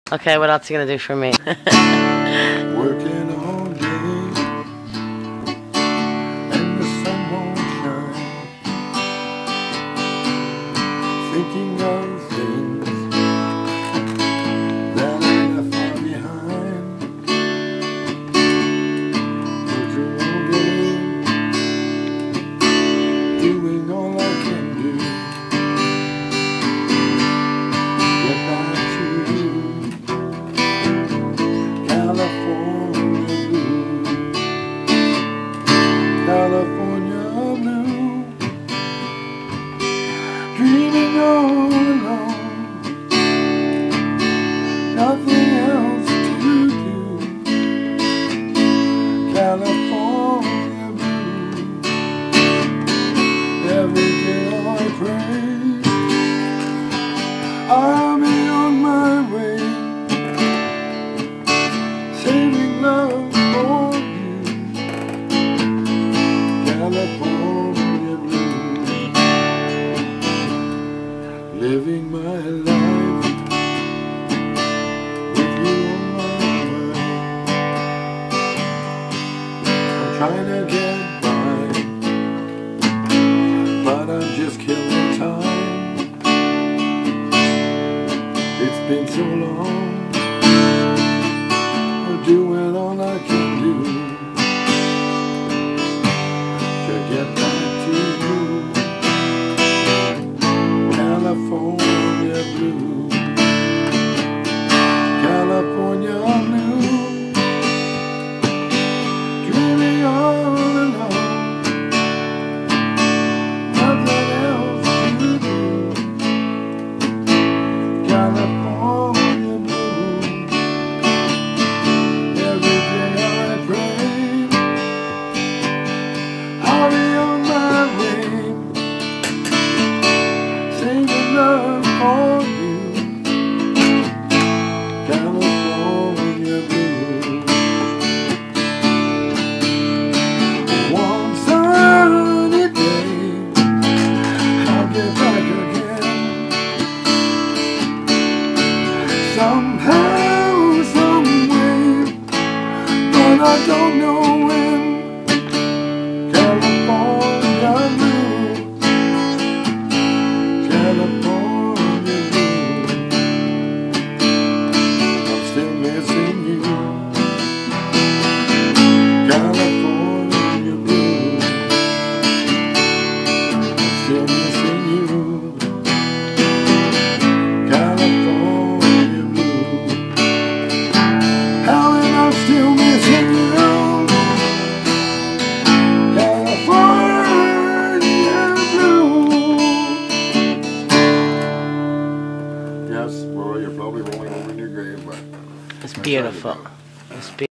Okay, what else are you gonna do for me? Working all day and the sun won't shine. Thinking of things that I left far behind. Working all day, doing all I can do. Get back to you. California blue, dreaming all alone, nothing else to do. California blue, every day I pray I'll be on my way, saving love for you. California blue, living my life with you on my mind. I'm trying to get by, but I'm just killing time. It's been so long, doing all I can do to get back to you. California blue, California blue, dreaming all alone, nothing else to do. California blue, every day I pray I'll be on my way, saving love for you. California blue, one sunny day I'll get back again, somehow, someway, but I don't know when. California blue, California blue, I'm still missing you. California blue, I'm still missing you. California blue, how am I still missing you? Yes, well, you're probably rolling over in your grave, but It's beautiful. It's beautiful.